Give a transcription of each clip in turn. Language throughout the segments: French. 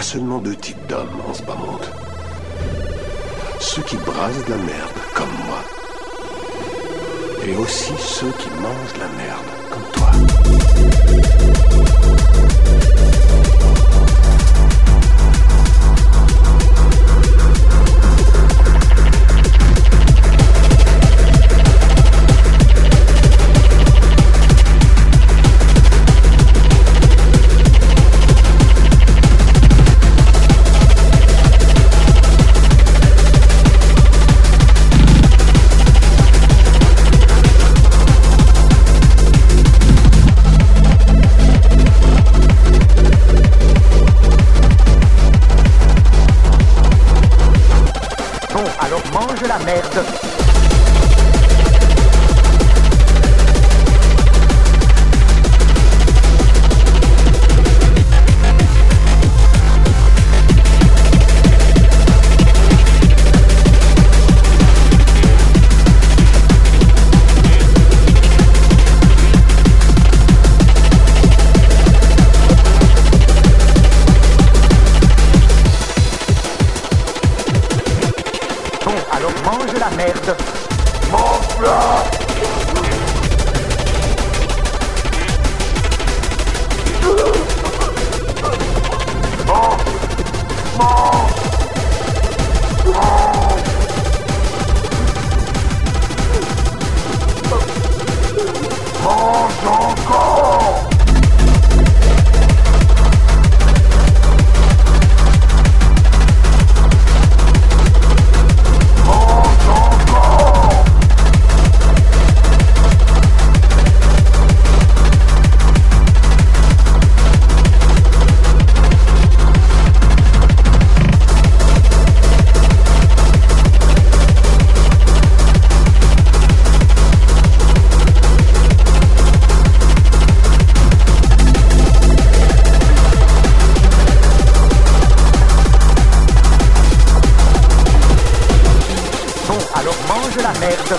a seulement deux types d'hommes en ce bas monde. Ceux qui brassent de la merde, comme moi. Et aussi ceux qui mangent de la merde, comme toi. Mange la merde. Alors mange la merde. Mange-la. Mange encore. Alors mange la merde.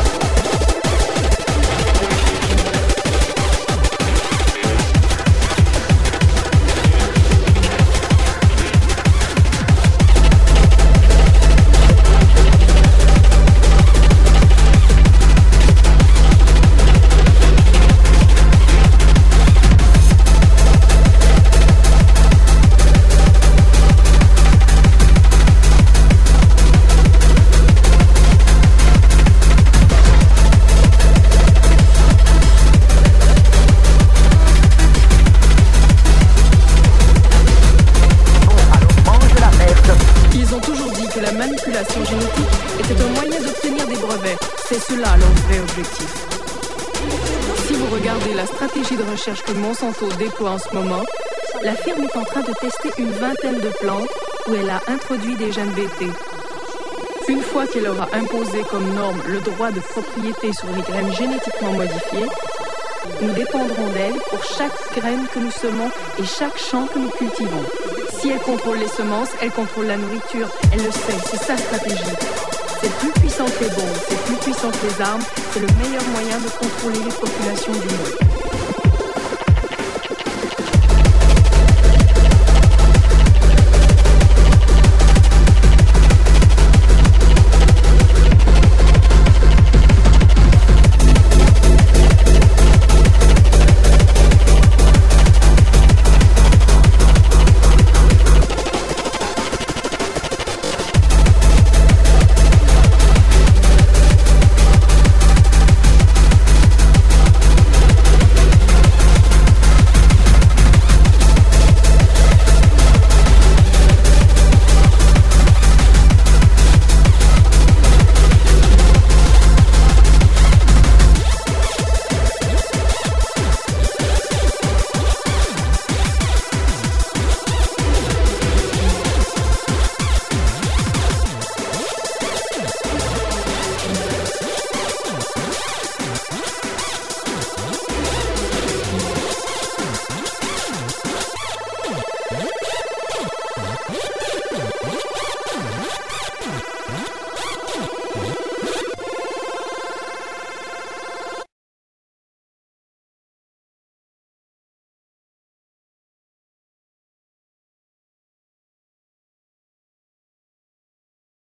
La manipulation génétique était un moyen d'obtenir des brevets. C'est cela leur vrai objectif. Si vous regardez la stratégie de recherche que Monsanto déploie en ce moment, la firme est en train de tester une vingtaine de plantes où elle a introduit des gènes BT. Une fois qu'elle aura imposé comme norme le droit de propriété sur les graines génétiquement modifiées, nous dépendrons d'elle pour chaque graine que nous semons et chaque champ que nous cultivons. Si elle contrôle les semences, elle contrôle la nourriture. Elle le sait, c'est sa stratégie. C'est plus puissant que les bombes, c'est plus puissant que les armes. C'est le meilleur moyen de contrôler les populations du monde.